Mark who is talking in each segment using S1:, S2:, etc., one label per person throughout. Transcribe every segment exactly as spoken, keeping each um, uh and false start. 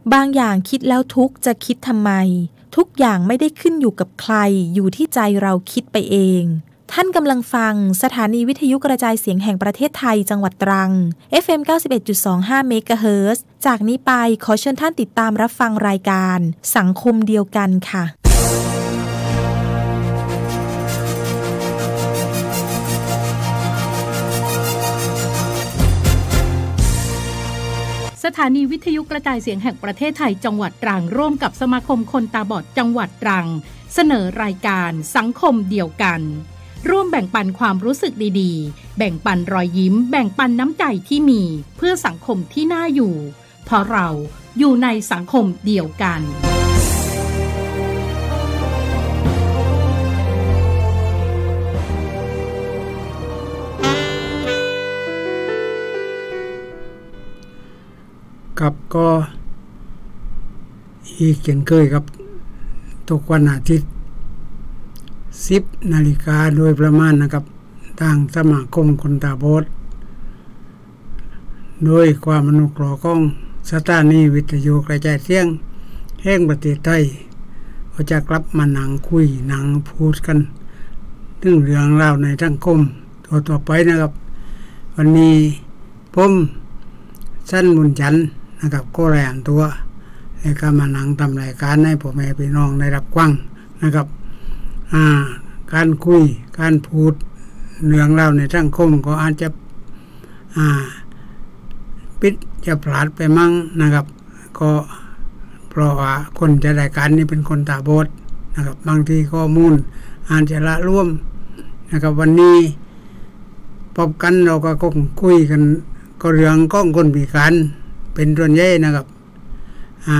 S1: บางอย่างคิดแล้วทุกข์จะคิดทำไมทุกอย่างไม่ได้ขึ้นอยู่กับใครอยู่ที่ใจเราคิดไปเองท่านกำลังฟังสถานีวิทยุกระจายเสียงแห่งประเทศไทยจังหวัดตรัง เอฟ เอ็ม เก้าสิบเอ็ดจุดสองห้า เมกะเฮิรตซ์ จากนี้ไปขอเชิญท่านติดตามรับฟังรายการสังคมเดียวกันค่ะ
S2: สถานีวิทยุกระจายเสียงแห่งประเทศไทยจังหวัดตรังร่วมกับสมาคมคนตาบอดจังหวัดตรังเสนอรายการสังคมเดียวกันร่วมแบ่งปันความรู้สึกดีๆแบ่งปันรอยยิ้มแบ่งปันน้ำใจที่มีเพื่อสังคมที่น่าอยู่เพราะเราอยู่ในสังคมเดียวกัน
S3: ครับก็อีกเช่นเคยครับทุกวันอาทิตย์สิบนาฬิกาโดยประมาณนะครับทางสมาคมคนตาบอดโดยความอนุเคราะห์ของสถานีวิทยุกระจายเสียงแห่งประเทศไทยก็จะกลับมานั่งคุยนั่งพูดกันถึงเรื่องราวในสังคมต่อๆไปนะครับวันนี้ผมสั้นบุญจันทร์นะครับก็รายงานตัวแล้วก็มานั่งทำรายการให้พ่อแม่พี่น้องได้รับฟังนะครับอ่าการคุยการพูดเรื่องเล่าในสังคมก็อาจจะอ่าปิดจะพลาดไปมั่งนะครับก็เพราะว่าคนจัดรายการนี้เป็นคนตาบอดนะครับบางทีข้อมูลอาจจะละล่วมนะครับวันนี้พบกันเราก็คงคุยกันก็เรื่องของคนพิการเป็นส่วนใหญ่นะครับอ่า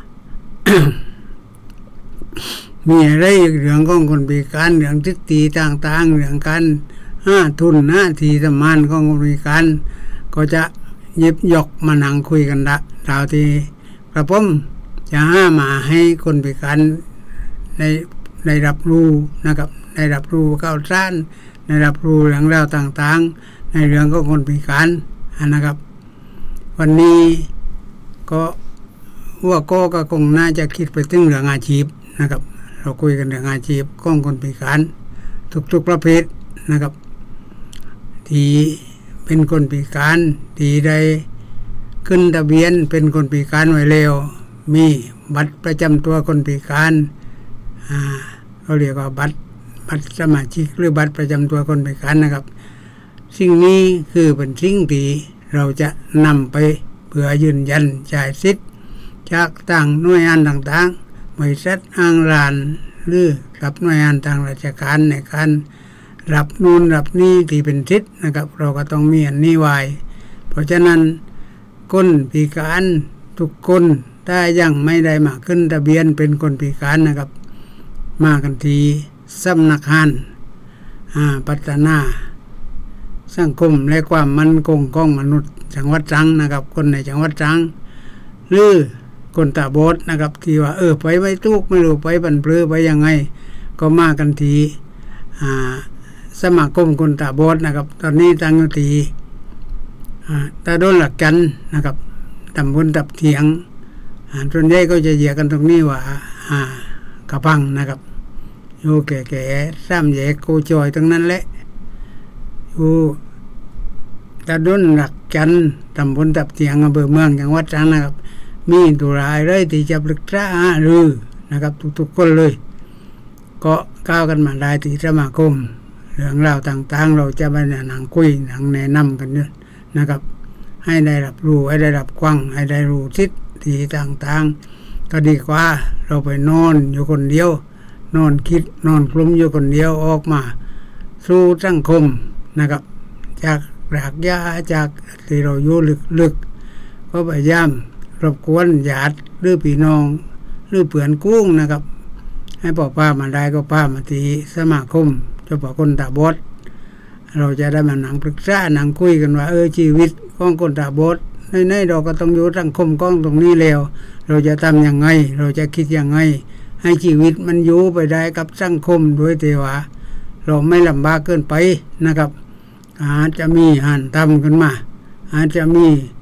S3: มีอะไรเรื่องของคนพิการเรื่องทิศตีต่างๆเรื่องการห้าทุนหน้าที่สมานของคนพิการก็จะหยิบยกมานั่งคุยกันละดาวที่กระผมจะห้ามาให้คนพิการได้ได้รับรู้นะครับได้รับรู้ข่าวสารได้รับรู้เรื่องราวต่างๆในเรื่องของคนพิการนะครับวันนี้ก็ว่าก็ก็คงน่าจะคิดไปถึงเรื่องอาชีพนะครับเราคุยกันเรื่องอาชีพของคนพิการทุกๆประเภทนะครับที่เป็นคนพิการที่ได้ขึ้นทะเบียนเป็นคนพิการไว้แล้วมีบัตรประจำตัวคนพิการอ่าเขาเรียกว่าบัตรบัตรสมาชิกหรือบัตรประจำตัวคนพิการนะครับสิ่งนี้คือเป็นสิ่งที่เราจะนำไปเพื่อยืนยันจ่ายสิทธิ์จากต่างหน่วยงานต่างๆบริษัทห้างร้านหรือกับหน่วยงานทางราชการในการรับนูนรับนี้ที่เป็นสิทธิ์นะครับเราก็ต้องมีอันนี้ไว้เพราะฉะนั้นคนพิการทุกคนถ้ายังไม่ได้มาขึ้นทะเบียนเป็นคนพิการนะครับมากันที่สำนักงานพัฒนาสังคมและความมั่นคงของมนุษย์จังหวัดตรังนะครับคนในจังหวัดตรังหรือคนตาบอดนะครับที่ว่าเออไปไม่ถูกไม่รู้ไปบันเพลอไปยังไงก็มากันที่สมาคมคนตาบอดนะครับตอนนี้ตั้งอยู่ที่ตาโดนหลักกันนะครับตำบลตับเถียงส่วนใหญ่ก็จะเหยียดกันตรงนี้ว่ากระพังนะครับอยู่แก่ๆซ้ำแยกโกจอยตรงนั้นแหละอยู่ตาโดนหลักกันตำบลตับเถียงอำเภอเมืองจังหวัดตรังนะครับมีตัวรายเลยที่จะปรึกษาหรือนะครับทุกๆคนเลยก็ก้าวกันมาได้ที่สมาคมเรื่องราวต่างๆเราจะมานั่งคุยนั่งแนะนำกันเนี่ยนะครับให้ได้รับรู้ให้ได้รับฟังให้ได้รู้สิทธิต่างๆก็ดีกว่าเราไปนอนอยู่คนเดียวนอนคิดนอนคลุ้มอยู่คนเดียวออกมาสู่สังคมนะครับจากรากหญ้าจากที่เราอยู่ลึกๆก็พยายามรบกวนญาติหรือพี่น้องหรือเพื่อนกุ้งนะครับให้พ่อป้ามาได้ก็ป้ามาที่สมาคมเฉพาะคนตาบอดเราจะได้มานั่งปรึกษานั่งคุยกันว่าเออชีวิตของคนตาบอดในๆเราก็ต้องอยู่สังคมก้องตรงนี้แล้วเราจะทำยังไงเราจะคิดยังไงให้ชีวิตมันอยู่ไปได้กับสังคมโดยที่ว่าเราไม่ลำบากเกินไปนะครับอาจจะมีหันทำขึ้นมาอาจจะมี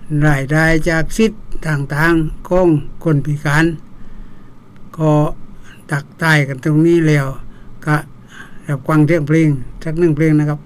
S3: รายได้จากสิทธิ์ต่างๆของคนพิการก็ตักใต้กันตรงนี้แล้วก็รับฟังเสียงเพลงสักหนึ่งเพลงนะครับ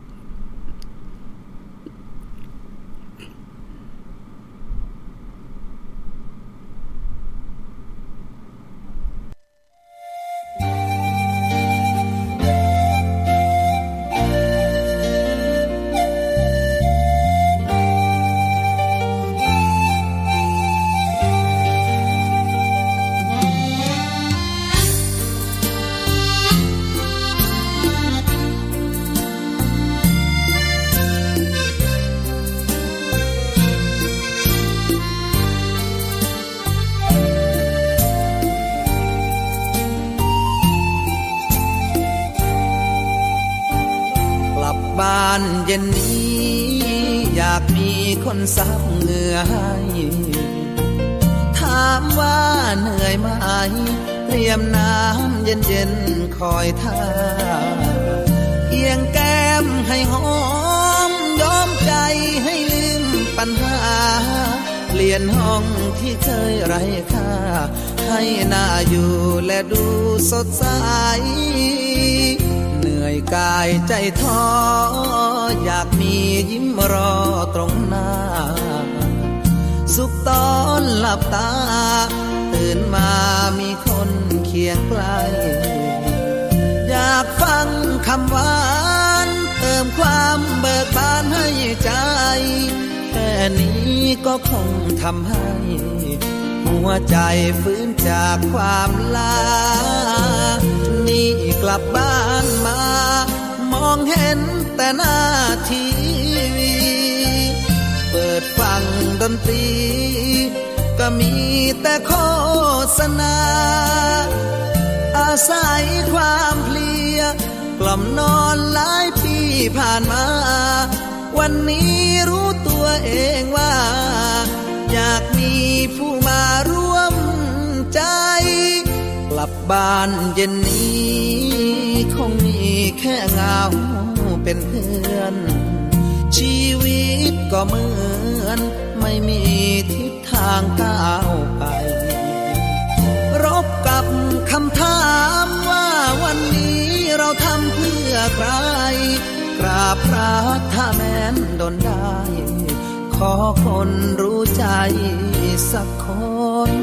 S4: บ้านเย็นนี้อยากมีคนซับเหงื่อให้ถามว่าเหนื่อยไหมเตรียมน้ำเย็นๆคอยท่าเพียงแก้มให้หอมยอมใจให้ลืมปัญหาเปลี่ยนห้องที่เคยไร้ค่าให้น่าอยู่และดูสดใสเหนื่อยกายใจท้ออยากมียิ้มรอตรงหน้าสุขตอนหลับตาตื่นมามีคนเคียงใกล้อยากฟังคำหวานเติมความเบิกบานให้ใจแค่นี้ก็คงทำให้หัวใจฟื้นจากความลานี่กลับบ้านมามองเห็นแต่หน้าทีวีเปิดฟังดนตรีก็มีแต่โฆษณาอาศัยความเพลียกล่อมนอนหลายปีผ่านมาวันนี้รู้ตัวเองว่าอยากมีผู้มาร่วมใจกลับบ้านเย็นนี้คงมีแค่เงาเป็นเพื่อนชีวิตก็เหมือนไม่มีทิศทางก้าวไปรบกับคำถามว่าวันนี้เราทำเพื่อใครกราบพระถ้าแม้นดนได้ขอคนรู้ใจสักคน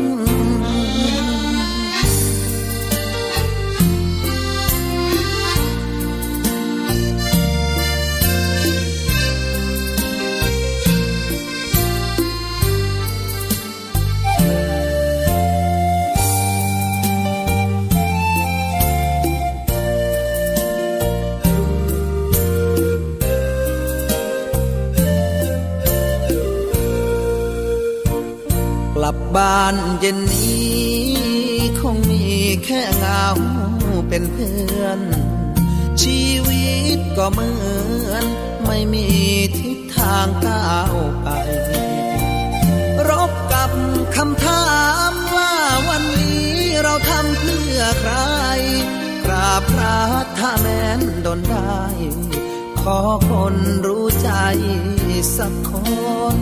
S4: กลับบ้านเย็นนี้คงมีแค่เงาเป็นเพื่อนชีวิตก็เหมือนไม่มีทิศทางก้าวไปรบกับคำถามว่าวันนี้เราทำเพื่อใครกราบพระถ้าแม้นดนได้ขอคนรู้ใจสักคน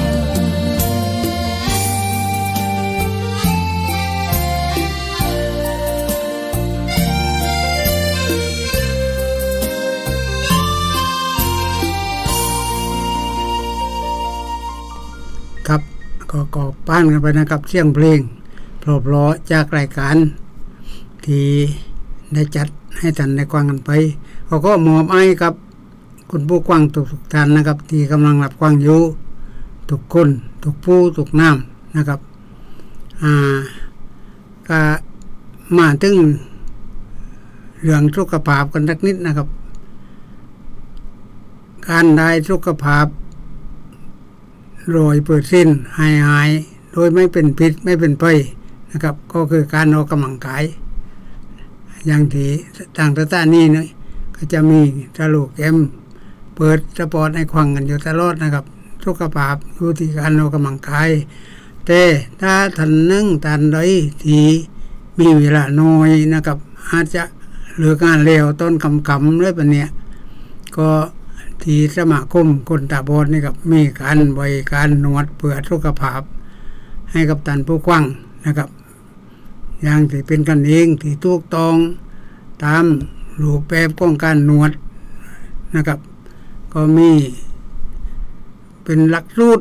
S3: ครับก็ก็ป้านกันไปนะครับเสียงเพลงเพราะๆจากรายการที่ได้จัดให้ท่านได้ฟังกันไปเขาก็มอบให้กับคุณผู้ฟังทุกๆท่านนะครับที่กำลังรับฟังอยู่ทุกคนทุกผู้ทุกน้ำนะครับอ่าก็มาถึงเรื่องสุขภาพกันสักนิดนะครับการได้สุขภาพโรยเปิดสิ้นหายหายโดยไม่เป็นพิษไม่เป็นภัยนะครับก็คือการออกกำลังกายอย่างที่ต่างประเทศนี่นะก็จะมีตลกเอ็มเปิดสปอร์ตให้ควังกันอยู่ตลอดนะครับสุขภาพอยู่ที่การออกกำลังกายแต่ถ้าท่านนึงท่านใดที่มีเวลาน้อยนะครับอาจจะเหลืองานเร็วต้นกำกำด้วยปะเนี่ยก็ที่สมาคมคนตาบอดนี่ครับมีการบริการนวดเพื่อสุขภาพให้กับท่านผู้ฟังนะครับอย่างที่เป็นกันเองที่ถูกต้องตามรูปแบบของการนวดนะครับก็มีเป็นหลักสูตร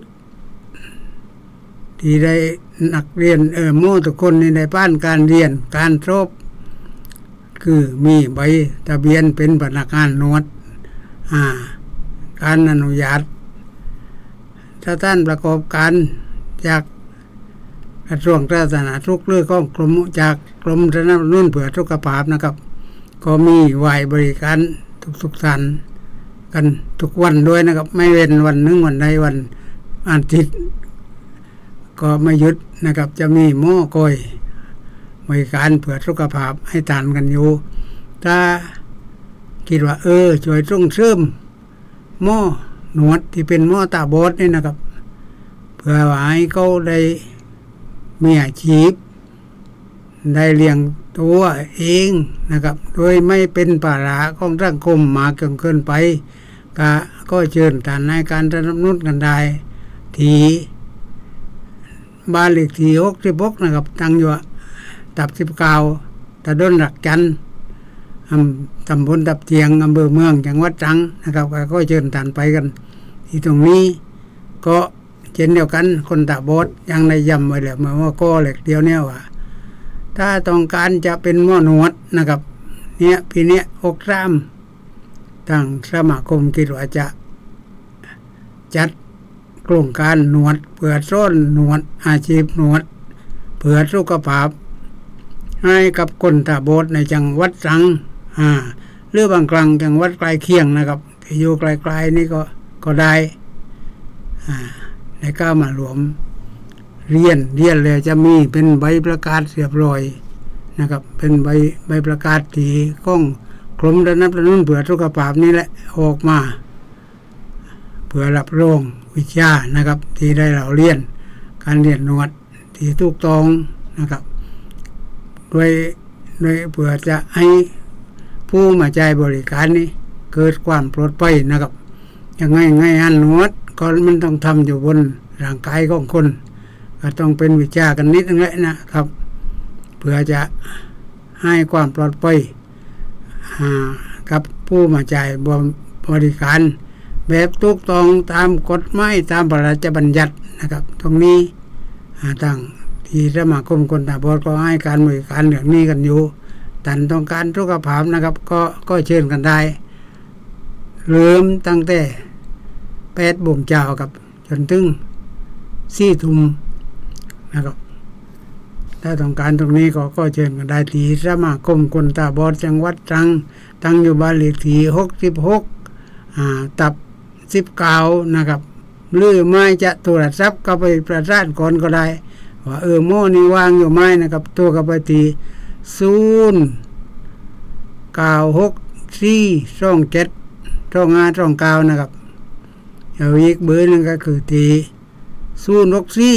S3: ที่ได้นักเรียนเออโม่ทุกคนในได้ผ่านการเรียนการสอบคือมีใบทะเบียนเป็นพนักงานนวดอ่าการอนุญาตถ้าท่านประกอบการจากกระทรวงสาธารณสุขหรือก็กรมจากกรมสนับสนุนเพื่อสุขภาพนะครับก็มีไหวบริการทุกๆสันกันทุกวันด้วยนะครับไม่เว้นวันหนึ่งวันใดวันอาทิตย์ก็ไม่หยุดนะครับจะมีหม้อก้อยบริการเพื่อสุขภาพให้ทานกันอยู่ถ้าคิดว่าเออช่วยส่งเสริมหม้อนวดที่เป็นหม้อตาบอดนี่นะครับเพื่อให้เขาได้มีอาชีพได้เลี้ยงตัวเองนะครับโดยไม่เป็นภาระของสังคมมากจนเกินไปก็ก็เชิญท่านในการสนับสนุนกันได้ที่บ้านเลขที่หกสิบหกนะครับตั้งอยู่ตับสิบเก้าตะดนหลักจันทร์ตำบลตับเทียงอำเภอเมืองจังหวัดตรังนะครับก็เชิญท่านไปกันที่ตรงนี้ก็เช่นเดียวกันคนตาบอดยังในย้ำไว้แล้วเมื่อว่าก็เหล็กเดียวเนี่ยว่าถ้าต้องการจะเป็นหม้อนวดนะครับเนี่ยปีนี้หกสามทางสมาคมคิดว่าจะจัดโครงการนวดเพื่อสอนนวดอาชีพนวดเพื่อสุขภาพให้กับคนตาบอดในจังหวัดตรังอ่าหรือบางครั้งจังหวัดใกล้เคียงนะครับที่อยู่ไกลๆนี่ก็ก็ได้อ่าในก้าวมารวมเรียนเรียนเลยจะมีเป็นใบประกาศเรียบร้อยนะครับเป็นใบใบประกาศที่ของกรมสนับสนุนเพื่อสุขภาพนี่แหละออกมาเพื่อรับรองวิชานะครับที่ได้เราเรียนการเรียนนวดที่ถูกต้องนะครับโดยโดยเพื่อจะให้ผู้มาใช้บริการนี้เกิดความปลอดภัยนะครับอย่างไงไงอันนวดก็มันต้องทำอยู่บนร่างกายของคนก็ต้องเป็นวิชากันนิดนึงแหละนะครับเพื่อจะให้ความปลอดภัยกับผู้มาใช้บริการแบบถูกต้องตามกฎหมายตามพระราชบัญญัตินะครับตรงนี้ทางที่สมาคมคนตาบอดก็ให้การบริการเรื่องนี้กันอยู่ท่านต้องการสุขภาพนะครับก็ก็เชิญกันได้เริ่มตั้งแต่แปดโมงเช้ากับจนถึงสี่ทุ่มนะครับถ้าต้องการตรงนี้ก็ก็เชิญกันได้ที่สมาคมคนตาบอดจังหวัดตรังตั้งอยู่บ้านเลขที่หกสิบหกอ่าตับสิบเก้านะครับหรือไม่จะโทรศัพท์ก็ไปประสานก่อนก็ได้ว่าเออโม่นี่วางอยู่ไหมนะครับตัวกับไปตีศูนย์เก้าหกสี่สองเจ็ดสองห้าสองเก้านะครับเอาอีกเบอร์นึงก็คือตีศูนย์หกสี่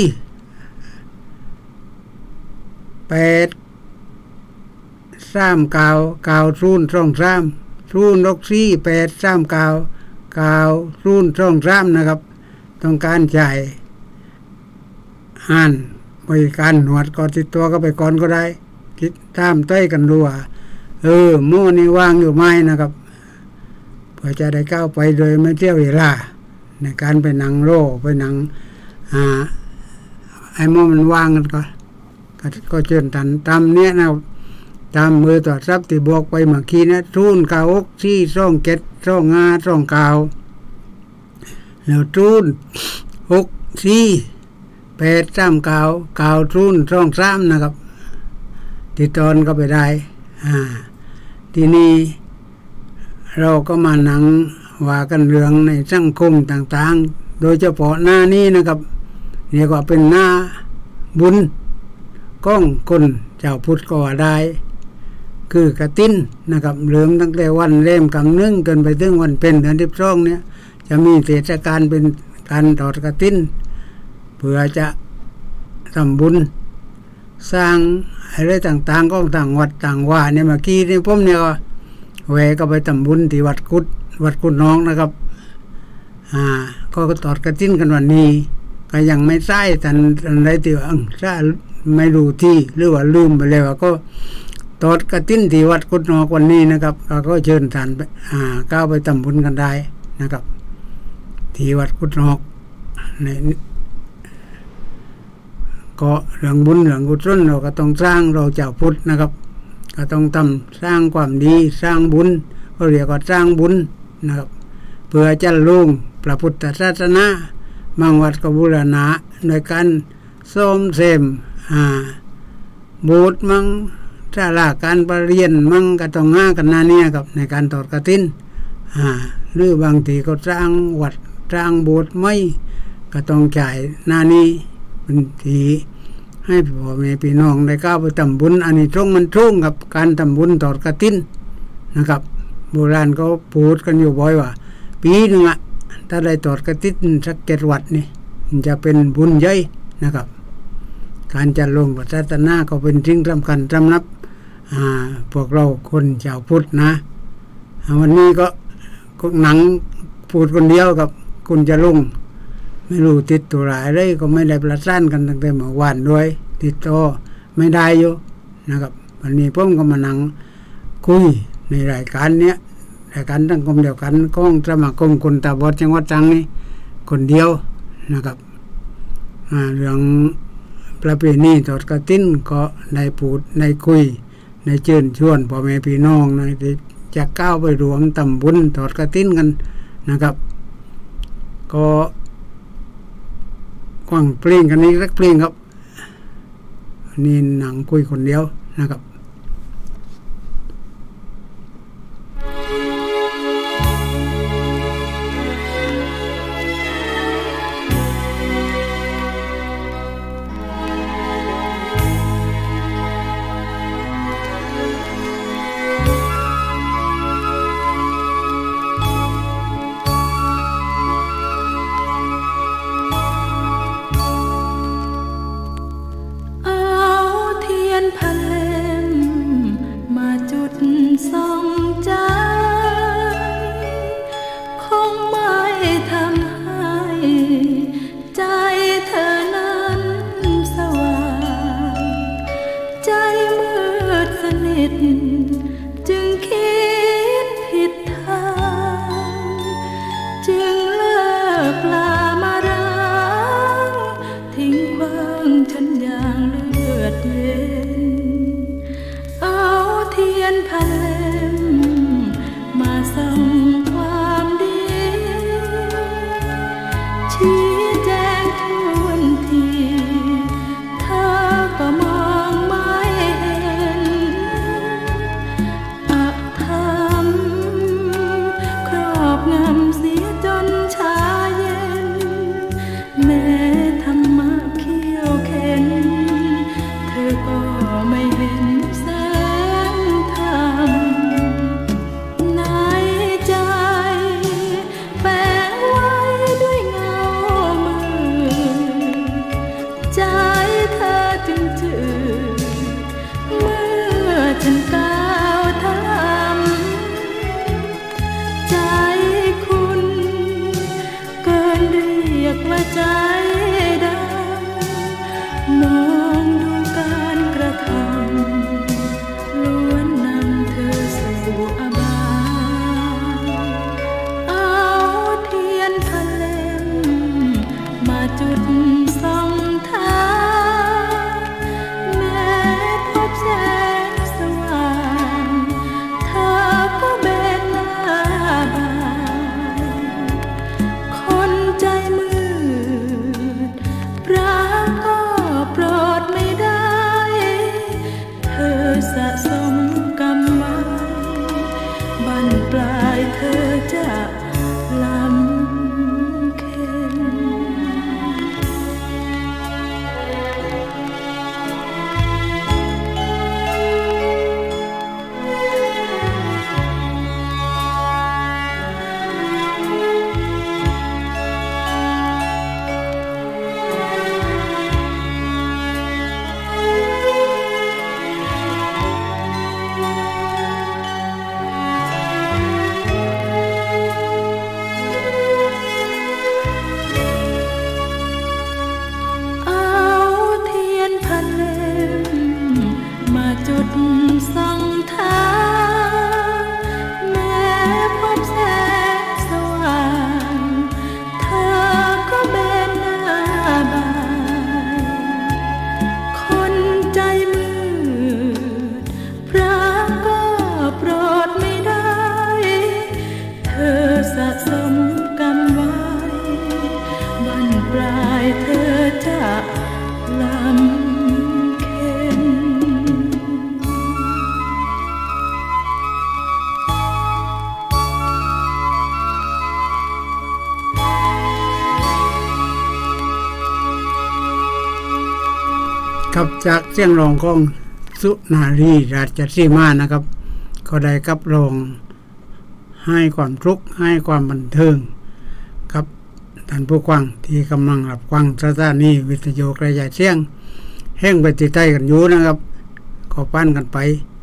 S3: แปดสามเก้าเก้าศูนย์สองสามศูนย์หกสี่แปดสามเก้าเก้าศูนย์สองสามนะครับต้องการจ่ายอ่านบริการหนวดก็ติดตัวก็ไปก่อนก็ได้คิดตามใต้กันดูว่าเออโม่นี่ว่างอยู่ไหมนะครับเพื่อจะได้ก้าวไปโดยไม่เสียเวลาในการไปนั่งโล่ไปนั่งอ่าไอ้โม่มันว่างกันก็ก็เชิญท่านตามเนี้ยนะตามมือตรวจทรัพย์ที่บอกไปเมื่อกี้นะทุนเก้าหกสี่สองเจ็ดสองห้าสองเก้าแล้วทุนหกสี่แปดสามเก้าเก้าทุนสองสามนะครับติดตอนก็ไปได้อ่าทีนี้เราก็มานั่งว่ากันเรื่องในสังคมต่างๆโดยเฉพาะหน้านี้นะครับเรียกว่าเป็นหน้าบุญก้องคนเจ้าพุทธก็ว่าได้คือกฐินนะครับเรื่องตั้งแต่วันเล่มกำนึ่งจนไปถึงวันเป็นเดือนที่สองเนี่ยจะมีเทศกาลเป็นการทอดกฐินเพื่อจะทำบุญสร้างอะไรต่างๆก็ต่างวัดต่างว่าเนี่ยเมื่อกี้นี่ผมเนี่ยก็แหวก็ไปทำบุญที่วัดกุดวัดกุดน้องนะครับอ่าก็ตอดกระติ้นกันวันนี้ก็ยังไม่ใช่ทันอะไรที่ว่าใช่ไม่รู้ที่หรือว่าลืมไปแล้วก็ตอดกระติ้นที่วัดกุดนอกวันนี้นะครับก็เชิญท่านไปอ่าก้าวไปทำบุญกันได้นะครับที่วัดกุดนอกในก็เรื่องบุญเรื่องกุศลเราก็ต้องสร้างเราเจ้าพุทธนะครับก็ต้องทำสร้างความดีสร้างบุญก็เรียกว่าสร้างบุญนะครับเพื่อจะลุ่งพระพุทธศาสนาบางวัดก็บูรณะโดยการซ่อมแซมอ่าโบสถ์มั่งศาลาการประเรียนมั่งก็ต้องง่ากันนาเนี่ยครับในการตอดกฐินอ่าหรือบางทีก็สร้างวัดสร้างโบสถ์ไม่ก็ต้องจ่ายนานี้เป็นทีให้พ่อแม่พี่น้องได้ก้าวไปทำบุญอันนี้ตรงมันตรงกับการทำบุญตอดกฐินนะครับโบราณก็พูดกันอยู่บ่อยว่าปีหนึ่งอะถ้าได้ตอดกฐินสักเจ็ดวัดนี่มันจะเป็นบุญใหญ่นะครับการจัดลงพระศาสนาก็เป็นสิ่งสำคัญสำหรับพวกเราคนชาวพุทธนะวันนี้ก็หนังพูดคนเดียวกับคุณจะลงไม่รู้ติดตัวหลายเลยก็ไม่ได้ประสานกันตั้งแต่เมื่อวานด้วยติดต่อไม่ได้อยู่นะครับวันนี้ผมก็มานั่งคุยในรายการเนี้ยรายการตั้งกรมเดียวกันกองสมาคมคนตาบอดจังหวัดตรังนี่คนเดียวนะครับเรื่องประเพณีตอดกฐินก็ได้พูดได้คุยได้เชิญชวนพ่อแม่พี่น้องนะจะก้าวไปรวมทำบุญตอดกฐินกันนะครับก็กว้างเพลงกันนี้สักเพลงครับนี่หนังคุยคนเดียวนะครับ
S5: ไม่เห็นแสงธรรม
S3: จากเสียงร้องของสุนารีราชสีมานะครับก็ได้กับร้องให้ความทุกข์ให้ความบันเทิงครับท่านผู้ฟังที่กำลังรับฟังสถานีวิทยุกระจายเสียงแห่งประเทศไทยกันอยู่นะครับก็ปั้นกันไป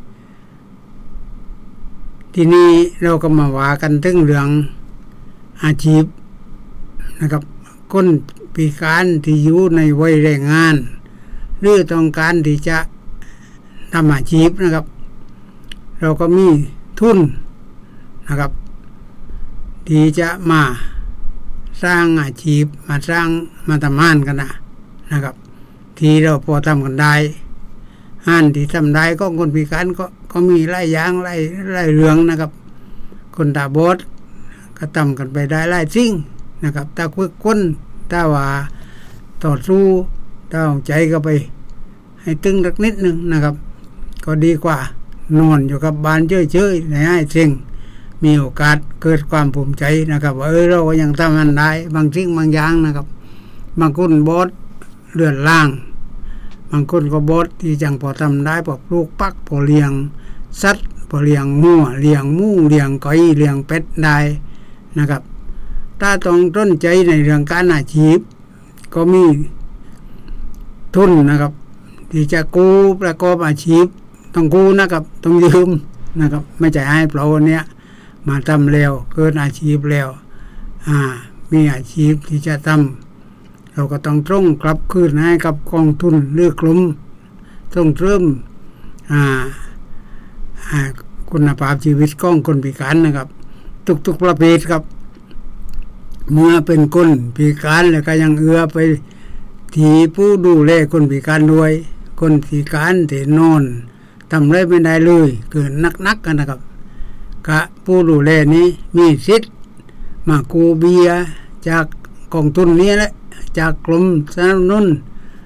S3: ทีนี้เราก็มาว่ากันถึงเรื่องอาชีพนะครับคนพิการที่อยู่ในวัยแรงงานหรือต้องการที่จะทำอาชีพนะครับเราก็มีทุนนะครับที่จะมาสร้างอาชีพมาสร้างมาทำงานกันนะนะครับที่เราพอทำกันได้งานที่ทำได้ก็คนพิการก็ก็มีหลายอย่างหลายหลายเรื่องนะครับคนตาบอดก็ทำกันไปได้หลายสิ่งนะครับถ้าคุยคนถ้าว่าต่อสู้ถ้าเอาใจก็ไปให้ตึงสักนิดนึงนะครับก็ดีกว่านอนอยู่กับบ้านเฉยๆในให้เซ็งมีโอกาสเกิดความภูมิใจนะครับว่าเออเราก็ยังทำมันได้บางสิ่งบางอย่างนะครับบางคนบอสเลื่อนล่างบางคนก็บอสที่จังพอทำได้พอปลูกปักพอเลี้ยงสัตว์พอเลี้ยงหมูเลี้ยงหมูเลี้ยงไก่เลี้ยงเป็ดได้นะครับถ้าต้องต้นใจในเรื่องการอาชีพก็มีทุนนะครับที่จะกู้ประกอบอาชีพต้องกู้นะครับต้องยืมนะครับไม่ใช่ให้เปล่าเนี้ยมาทำแล้วเกิดอาชีพแล้วอ่ามีอาชีพที่จะทำเราก็ต้องตรงกลับคืนให้กับกองทุนหรือกลุ่มต้องเริ่มอ่าอ่าคุณภาพชีวิตของคนพิการนะครับทุกๆประเภทครับเมื่อเป็นคนพิการแล้วก็ยังเอื้อไปที่ผู้ดูแลคนพิการด้วยคนพิการที่นอนทำอะไรไม่ได้เลยเกิดนักๆกันนะครับกะผู้ดูแลนี้มีสิทธิ์มากู้เบี้ยจากกองทุนนี้แหละจากกรมสนับสนุน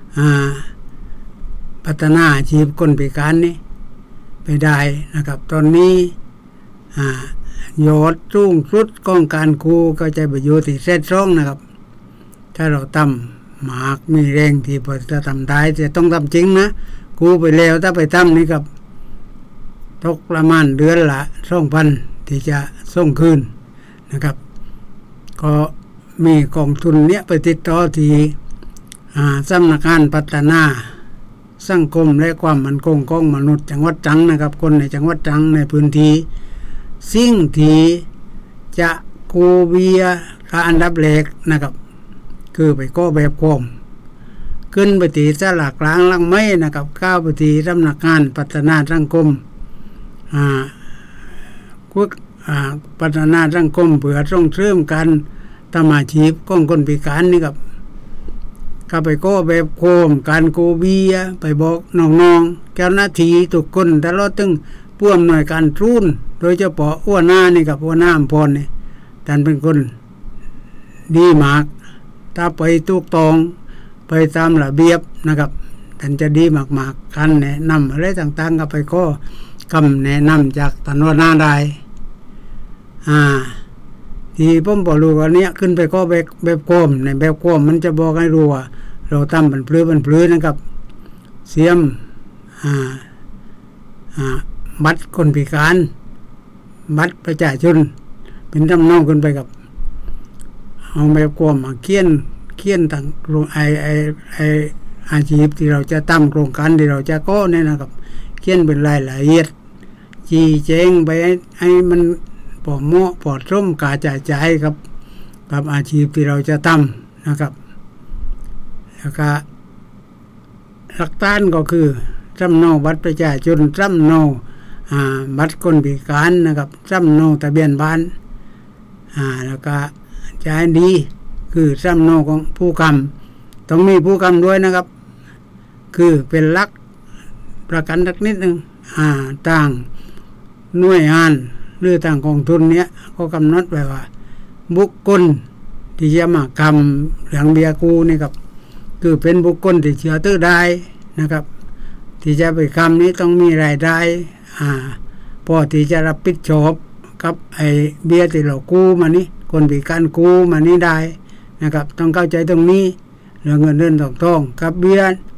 S3: พัฒนาอาชีพคนพิการนี้ไปได้นะครับตอนนี้ยอดสูงสุดของการกู้ก็จะไปอยู่ที่เซตสองนะครับถ้าเราทำหมากมีแรงที่พอจะทำได้จะต้องทำจริงนะกู้ไปแล้วถ้าไปทำนี่กับตกประมาณเดือนละสองพันที่จะส่งคืนนะครับก็มีกองทุนเนี้ยไปติดต่อที่สำนักงานพัฒนาสังคมและความมั่นคงของมนุษย์จังหวัดตรังนะครับคนในจังหวัดตรังในพื้นที่สิ่งที่จะกู้เบี้ยการอันดับแรกนะครับคือไปก็แบบโคมขึ้นไปที่สลากกลางลังไม้นะครับก้าวไปที่สำนักงานพัฒนาสังคมอ่าคุกอ่าพัฒนาสังคมเพื่อส่งเสริมการทำอาชีพของคนพิการนี่ครับก็ไปก็แบบโคมการโกเบียไปบอกน้องๆเจ้าหน้าที่ทุกคนตลอดถึงผู้อำนวยการทุนโดยเฉพาะอ้วนหน้านี่กับอ้วนหน้าอำพรนี่ท่านเป็นคนดีมากถ้าไปถูกต้องไปตามระเบียบนะครับท่านจะดีมากๆการแนะนำอะไรต่างๆก็ไปก็คำแนะนำจากท่านอ้วนหน้าได้อ่าที่ผมบอกรู้ว่าเนี้ยขึ้นไปก็แบบแบบโคมในแบบโคมมันจะบอกให้รู้ว่าเราทำบันพลื้บันพลื้นะครับเสียมอ่าอ่าบัตรคนพิการบัตรประชาชนเป็นทำนองขึ้นไปกับเอาแบบโคมมาเขียนเขียนต่างไอไอไออาชีพที่เราจะทำโครงการที่เราจะก่อเนี่ยนะครับเขียนเป็นรายละเอียดชี้แจงไปให้มันพอเหมาะพอสมกาจ่ายใจครับกับอาชีพที่เราจะทำนะครับแล้วก็หลักฐานก็คือจำเนาบัตรประชาชนจำเนาบัตรคนพิการนะครับจำเนาทะเบียนบ้านแล้วก็จ่ายดีคือจำเนาของผู้กำต้องมีผู้กำด้วยนะครับคือเป็นหลักประกันสักนิดหนึ่งต่างหน่วยงานหรือต่างกองทุนเนี้ยก็กำหนดไว้ว่าบุคคลที่จะมากำเหลืองเบียกูนี่ครับคือเป็นบุคคลที่เชื่อถือได้นะครับที่จะไปคำนี้ต้องมีรายได้อ่าพอที่จะรับผิดชอบกับไอเบียที่เรากู้มานี้คนพิการกู้มานี้ได้นะครับต้องเข้าใจตรงนี้เรื่องเงินเดือนทองทองกับเบีย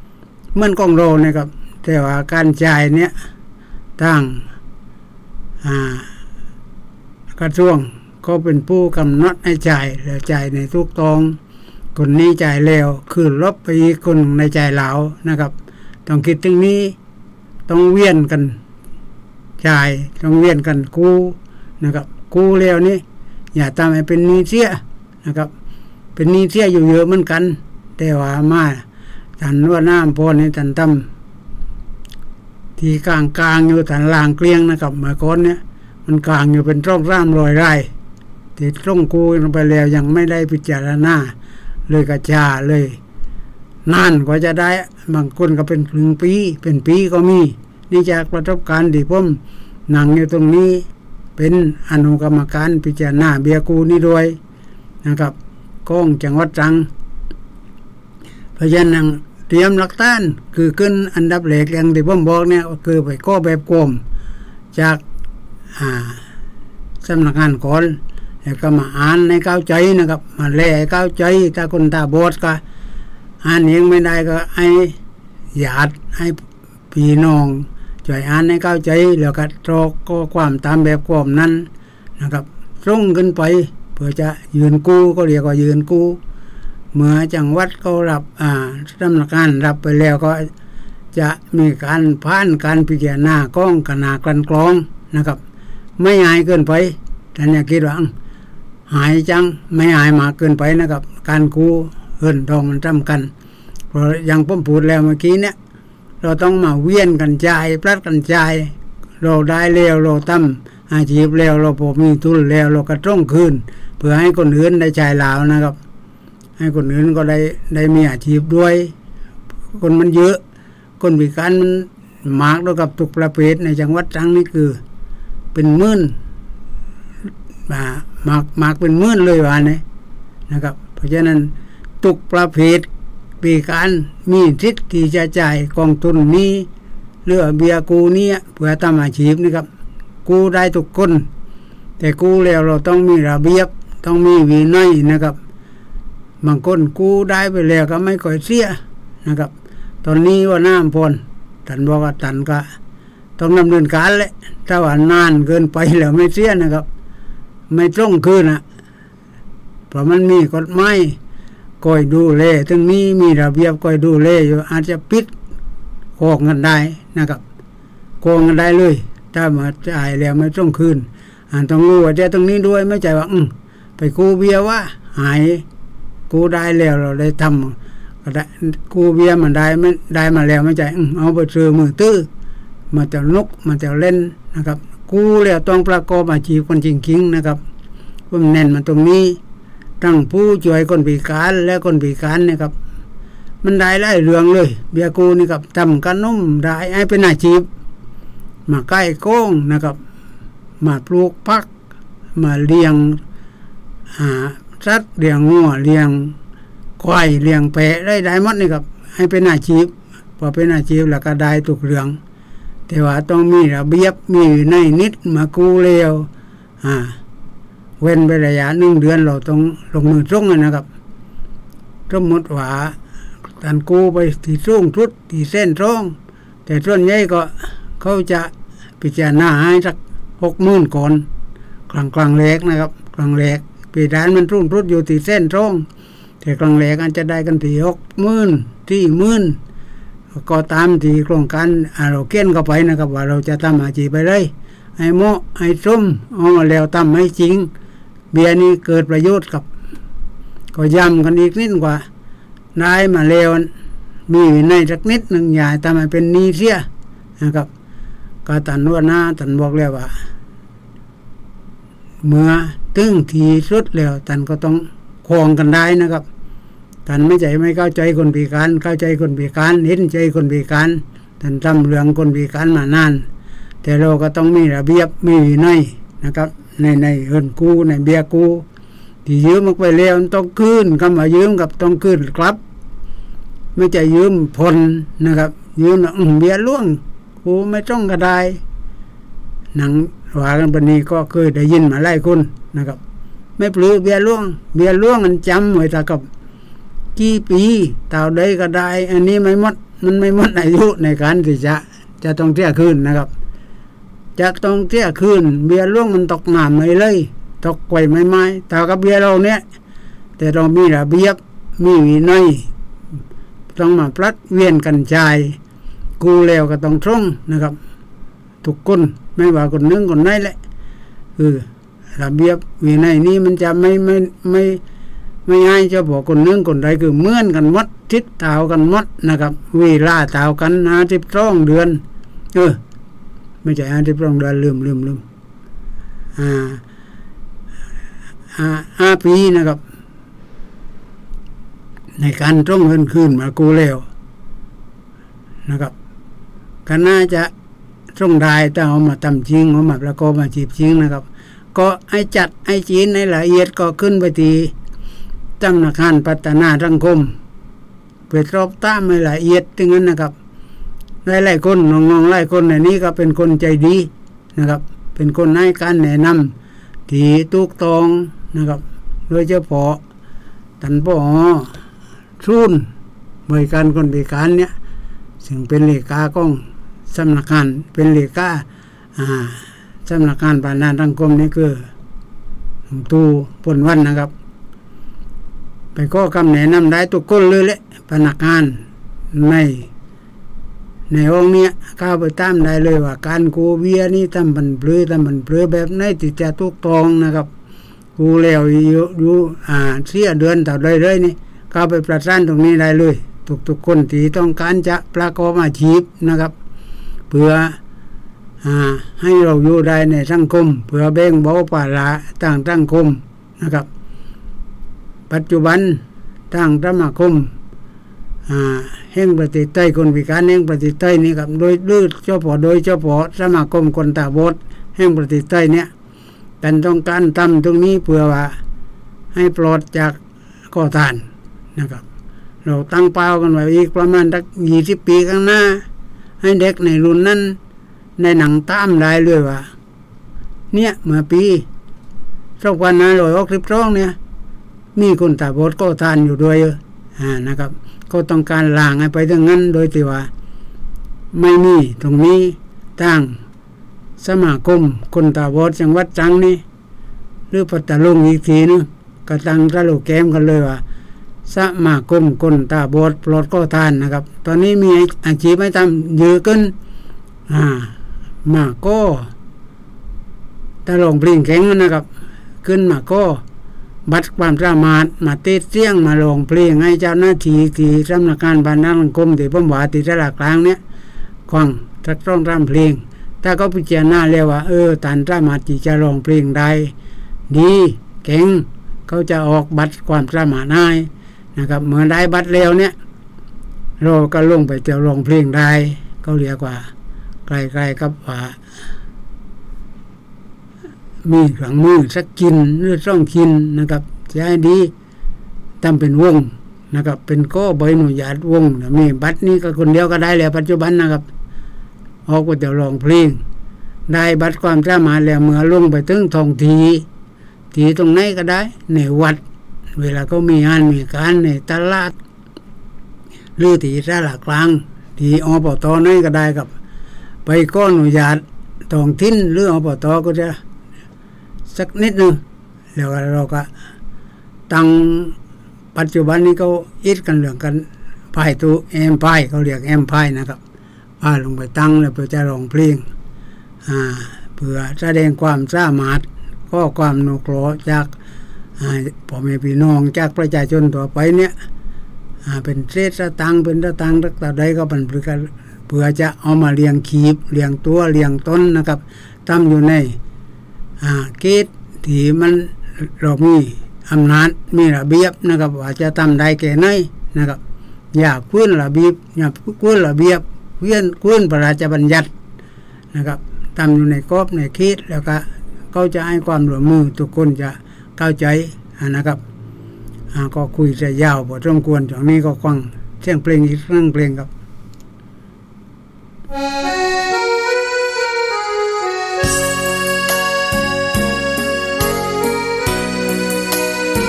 S3: เหมือนกองโรนะครับแต่ว่าการจ่ายเนี่ยตั้งอ่ากระทรวงก็เป็นผู้กำหนดให้จ่ายแล้วจ่ายในทุกตองคนนี้จ่ายแล้วคือลบไปอีกคนในจ่ายเหลานะครับต้องคิดถึงนี้ต้องเวียนกันจ่ายต้องเวียนกันกู้นะครับกู้แล้วนี่อย่าทำให้เป็นหนี้เสียนะครับเป็นหนี้เสียอยู่เยอะเหมือนกันแต่ว่ามาท่านว่าน้ำพอนี่ท่านทำที่กลางกลางอยู่ท่านลางเกลียงนะครับเมื่อก่อนเนี่ยมันกลางอยู่เป็นร่องร่ามรอยไร่ที่ร่องกู้ลงไปแล้วยังไม่ได้พิจารณาเลยกระจาเลยนานกว่าจะได้บางคนก็เป็นครึ่งปีเป็นปีก็มีนี่จากประสบการณ์ที่ผมนั่งอยู่ตรงนี้เป็นอนุกรรมการพิจารณาเบี้ยกู้นี้ด้วยนะครับกองจังหวัดตรังเพราะฉะนั้นเตรียมหลักฐานคือขึ้นอันดับแรกอย่างที่ผมบอกเนี่ยคือไปข้อแบบกลมจากอ่าสำนักงานก่อนแล้วก็มาอ่านในเข้าใจนะครับมาแลเข้าใจถ้าคนตาบอดก็อ่านเองไม่ได้ก็ให้ญาติให้พี่น้องช่วยอ่านให้เข้าใจแล้วก็ตรอกข้อความตามแบบกลมนั้นนะครับส่งขึ้นไปเพื่อจะยืนกู้ก็เรียกว่ายืนกู้เมื่อจังหวัดเขารับอ่าสำนักงานรับไปแล้วก็จะมีการผ่านการพิจารณากล้องขนาดกลั่นกรองนะครับไม่หายเกินไปท่านอย่าคิดว่าหายจังไม่หายมากเกินไปนะครับการกู้เงินทองมันจำกันเพราะอย่างผมพูดแล้วเมื่อกี้เนี่ยเราต้องมาเวียนกันจ่ายพลัดกันจ่ายเราได้แล้วเราทำอาชีพแล้วเราพอมีทุนแล้วเราก็ต้องคืนเพื่อให้คนอื่นได้จ่ายเหลานะครับให้คนอื่นก็ได้ได้มีอาชีพด้วยคนมันเยอะคนพิการมันมากแล้วกับทุกประเภทในจังหวัดตรังนี่คือเป็นหมื่นมามากมากเป็นหมื่นเลยว่าเนี่ยนะครับเพราะฉะนั้นทุกประเภทพิการมีสิทธิ์ที่จะจ่ายกองทุนนี้เรือเบียกู้นี้เพื่อทำอาชีพนะครับกู้ได้ทุกคนแต่กู้แล้วเราต้องมีระเบียบต้องมีวินัยนะครับบางคนกู้ได้ไปแล้วก็ไม่ค่อยเสียนะครับตอนนี้ว่าน้ำพลท่านบอกว่าท่านก็ต้องดำเนินการแหละถ้าว่านานเกินไปแล้วไม่เสียนะครับไม่ต้องคืนนะเพราะมันมีกฎหมายคอยดูแลทั้งนี้มีระเบียบคอยดูแลอยู่อาจจะปิดโกงกันได้นะครับโกงกันได้เลยถ้ามาจ่ายแล้วไม่ต้องคืนอ่านต้องรู้ว่าจะตรงนี้ด้วยไม่ใช่ว่าอืไปกู้เบี้ยว่าหายกู้ได้แล้วเราได้ทำก็ได้กู้เบี้ยมันได้ไม่ได้มาแล้วไม่ใช่อืเอาไปซื้อมือตื้อมาจะนกมาจะเล่นนะครับกู้แล้วต้องประกอบอาชีพคนจริงๆนะครับผมเน้นมาตรงนี้ตั้งผู้ช่วยคนพิการและคนพิการนะครับมันได้หลายเรื่องเลยเบี้ยกู้นี่ครับทำขนมได้ให้เป็นอาชีพมาใกล้โก้งนะครับมาปลูกผักมาเลี้ยงอ่าสัตว์เลี้ยงงัวเลี้ยงควายเลี้ยงแพะได้ได้หมดนี่ครับให้เป็นอาชีพพอเป็นอาชีพแล้วก็ได้ทุกเรื่องแต่ว่าต้องมีระเบียบมีในนิดมากู้เร็วอ่าเว้นไประยะหนึ่งเดือนเราต้องลงมือตรงนะครับสมมติว่าการกู้ไปที่สูงทุดที่เส้นตรงแต่ส่วนใหญ่ก็เขาจะพิจารณาให้สักหกหมื่นก่อนกลางกลางแรกนะครับกลางแรกปีด้านมันรุ่งทุดอยู่ที่เส้นตรงแต่กลางแรกอาจจะได้กันที่หกหมื่นที่หมื่นก็ตามที่โครงการเราเขียนเข้าไปนะครับว่าเราจะทำอาชีพไปเลยให้เหมาะให้ส้มเอามาแล้วทำให้จริงเบียร์นี้เกิดประโยชน์กับก็ย้ำกันอีกนิดกว่าได้มาแล้วมีในสักนิดหนึ่งอย่าทำให้เป็นนี้เสียนะครับก็ตันว่าหน้าตันบอกแล้วว่าเมื่อตึงทีสุดแล้วตันก็ต้องคลองกันได้นะครับตันไม่ใจไม่เข้าใจคนพิการเข้าใจคนพิการเห็นใจคนพิการตันทำเรื่องคนพิการมานานแต่เราก็ต้องมีระเบียบมีวินัยนะครับในในเงินกู้ในเบี้ยกู้ที่ยืมมาไปแล้วต้องคืนคำว่ายืมกับต้องคืนครับไม่ใช่ยืมผลนะครับยืมแบบเบี้ยล่วงกูไม่ต้องกระไดหนังว่ากันปนี้ก็เคยได้ยินมาหลายคนนะครับไม่ปลื้มเบี้ยล่วงเบี้ยล่วงมันจำไว้แต่กับกี่ปีเต่าใดก็ได้อันนี้ไม่หมดมันไม่หมดอายุในการที่จะจะต้องเที่ยคืนนะครับจะต้องเที่ยคืนเบียร์ล่วงมันตกน้ำไม่เลยตกไกวไม่ไม้แต่กับเบียร์เราเนี่ยแต่เรามีระเบียบมีวินัยต้องมาพลัดเวียนกันใจกูแล้วก็ต้องตรงนะครับทุกคนไม่ว่าคนนึงคนไหนแหละคือระเบียบวินัยนี้มันจะไม่ไม่ไม่ไม่ให้เฉพาะคนนึงคนใดคือเหมือนกันหมดทิศเท่ากันหมดนะครับเวลาเท่ากันห้าสิบสองเดือนเออไม่ใช่ห้าสิบสองเดือนลืมลืมลืมอ่าห้าปีนะครับในการตรงเงินคืนมากูแล้วนะครับก็น่าจะตรงได้แต่เอามาทำจริงเอามาประกอบมาจีบจริงนะครับก็ให้จัดให้จีนในละเอียดก็ขึ้นไปที่ธนาคารพัฒนาสังคมเพื่อสอบถามในละเอียดถึงนั้นนะครับหลายๆคนน้องๆหลายคนในนี้ก็เป็นคนใจดีนะครับเป็นคนให้การแนะนำที่ถูกต้องนะครับโดยเฉพาะท่านผอ.ศูนย์บริการคนพิการเนี่ยซึ่งเป็นเลขาของสำนักงานเป็นเลขาอ่าสำนักงานพัฒนาสังคมนี่คือตูปนวันนะครับไปก็คำแนะนำได้ทุกคนเลยแหละพนักงานในในห้องนี้เข้าไปตามได้เลยว่าการกูเบียนี่ทำบันเปลือทำบันเปลือแบบไหนที่จะถูกต้องนะครับกูแล้วอยู่อยู่อ่าเสียเดือนต่อเลยเลยนี่เข้าไปประสานตรงนี้ได้เลยทุกๆคนที่ต้องการจะประกอบอาชีพนะครับเพื่ออ่าให้เราอยู่ได้ในสังคมเพื่อแบ่งเบาภาระต่างสังคมนะครับปัจจุบันทางสมาคมอ่าแห่งประเทศไทยคนพิการแห่งประเทศไทยนี่ครับโดยโดยเฉพาะโดยเฉพาะสมาคมคนตาบอดแห่งประเทศไทยเนี่ยกันต้องการทำตรงนี้เพื่อว่าให้ปลอดจากก่อทานนะครับเราตั้งเป้ากันไว้อีกประมาณสักยี่สิบปีข้างหน้าให้เด็กในรุ่นนั้นในหนังตามได้เลยว่าเนี่ยเมื่อปีสองพันห้าร้อยหกสิบสองเนี่ยมีคนตาบอดก่อทานอยู่ด้วยอ่านะครับก็ต้องการล้างให้ไปถึงนั้นโดยที่ว่าไม่มีตรงนี้ตั้งสมาคมคนตาบอดจังหวัดตรังนี่หรือปัตตานีอีกทีนึงก็ตั้งตะลุแก้มกันเลยว่าสมาคมคนตาบอดปลอดก่อทานนะครับตอนนี้มีอาชีพให้ทำเยอะขึ้นอ่ามาก็ตะลงปลิงแข็งนะครับขึ้นมาก็บัตรความสามารถมาติดเสียงมาลงเพลงให้เจ้าหน้าที่ที่สำนักงานพัฒนาสังคมที่ผมว่าที่ตลาดกลางเนี่ยควังสักต้องรำเพลงถ้าเขาพิจารณาแล้วว่าเออตันสามารถที่จะร้องเพลงได้ดีเก่งเขาจะออกบัตรความสามารถให้นะครับเมื่อได้บัตรแล้วเนี่ยเราก็ลงไปเที่ยวร้องเพลงได้เขาเรียกว่าใกล้ๆกับว่ามีเครื่องมือสักกินหรือต้องกินนะครับจะให้ดีทำเป็นวงนะครับเป็นก็ใบอนุญาตวงมีบัตรนี้ก็คนเดียวก็ได้แล้วปัจจุบันนะครับออกไปเดี๋ยวร้องเพลงได้บัตรความสามารถแล้วเมื่อลงไปถึงท้องทีที่ตรงไหนก็ได้ในวัดเวลาเขามีงานมีการในตลาดหรือที่ตลาดกลางที่อบตนั่นก็ได้ครับไปก็อนุญาตท้องถิ่นหรืออบตก็จะสักนิดนึงแล้วเราก็ตั้งปัจจุบันนี้เขาอิดกันเรื่องกันพายตัวแอมพายเขาเรียกแอมพายนะครับพาลงไปตั้งแล้วเพื่อจะร้องเพลงอ่าเพื่อแสดงความสามารถข้อความโนโกรจากพ่อแม่พี่น้องจากประชาชนต่อไปเนี่ยเป็นเศษสตังเป็นสตังรักษาใดก็เป็นเพื่อเพื่อจะเอามาเลี้ยงขีบเลี้ยงตัวเลี้ยงต้นนะครับทำอยู่ในเกตที่มันเรามีอำนาจมีระเบียบนะครับว่าจะทำได้แค่ไหนนะครับอย่าคุ้นระเบียบอย่าคุ้นระเบียบเวียนคุ้นพระราชบัญญัตินะครับทำอยู่ในกรอบในเขตแล้วก็เขาจะให้ความร่วมมือทุกคนจะเข้าใจนะครับก็คุยจะยาวพอสมควรจากนี้ก็ฟังเสียงเพลงอีกเรื่องเพลงครับ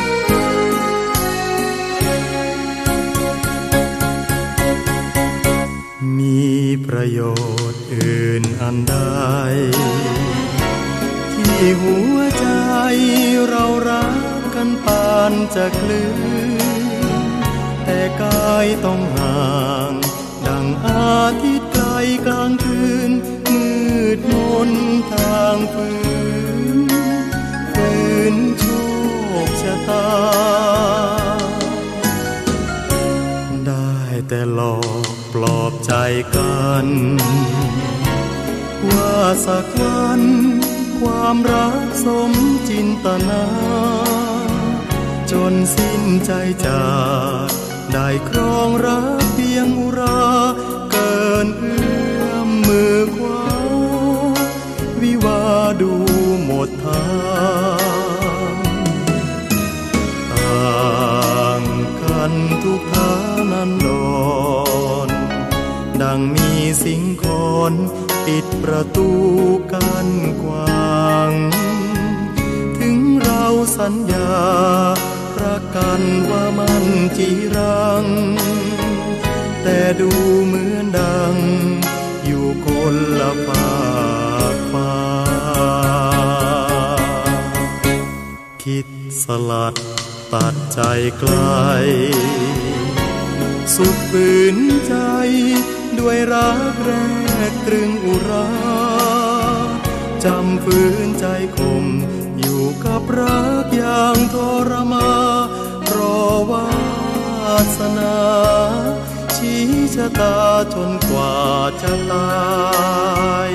S5: เโยชน์อื่นอันใดที่หัวใจเรารักกันปานจะกลืนแต่กายต้องห่างดังอาทิตย์ไกลกลางคืนมืดมนทางฝืนฝืนโชคชะตาได้แต่หลอกปลอบใจกันว่าสักวันความรักสมจินตนาจนสิ้นใจจากได้ครองรักเพียงอุราเกินเอื้อมมือขวาวิวาดูหมดทางต่างกันทุกฐานันดรดังมีสิงคอนปิดประตูกันกว้างถึงเราสัญญารักกันว่ามันจีรังแต่ดูเหมือนดังอยู่คนละฝากฟ้าคิดสลัดตัดใจไกลสุดฝืนใจด้วยรักแรกตรึงอุราจำฝืนใจคมอยู่กับรักอย่างทรมารอวาสนาชี้ชะตาจนกว่าจะตาย